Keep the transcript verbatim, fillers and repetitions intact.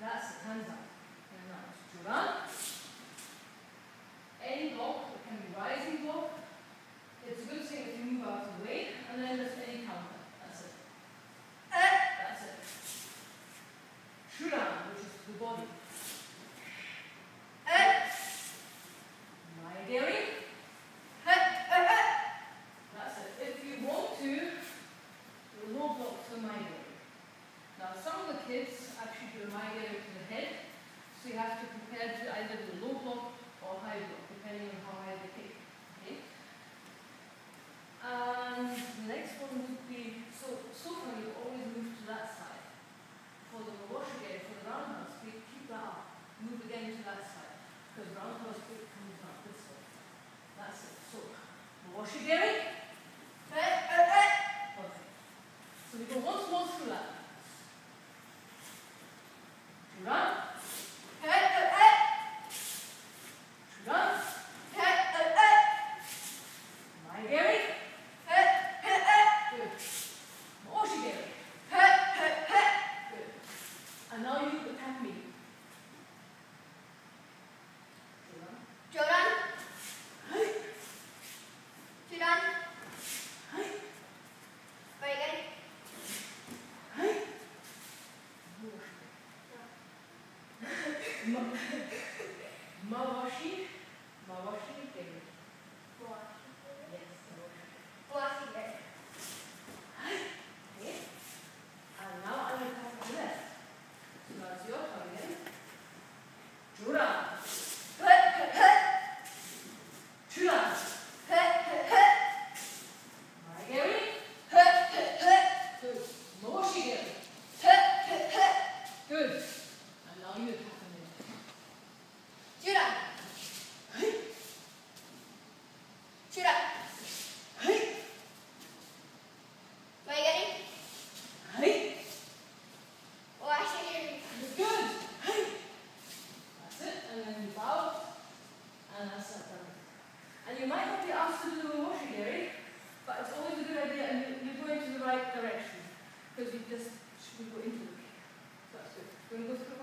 That's it, hands up. And now to run. Any block, it can be rising block. It's a good thing if you move out of the way, and then just any counter. That's it. That's it. Shuran, which is the body. Maegeri. That's it. If you want to, do a low block to Maegeri. Now, some of the kids actually do a Maegeri to the head, so you have to prepare to either do a low block or high block, depending on how high they kick. Okay? And the next one would be, so, so far you always move to that side. For the Mawashigeri, for the roundhouse kick, keep that up. Move again to that side. Because roundhouse kick comes out this way. That's it. So, Mawashigeri. Perfect. So we go once more through that. Run. Run. Maegeri. Good. Mawashigeri. Good. And now you attack me. Joran. Joran. Maegeri. Mawashi. Mawashi Geri. Yes, Mawashi. Okay. And now I will come to the left. So that's your turn again. Jura. Jura. Maegeri. Good. Mawashigeri. Good. And now you attack me. Joran. Joran. Maegeri. Mawashigeri. Good. That's it. And then you bow. And that's it. And you might not be asked to do a Mawashigeri, but it's always a good idea, and you, you're going to the right direction. Because you just we go into the kick. So that's good. We're going to go through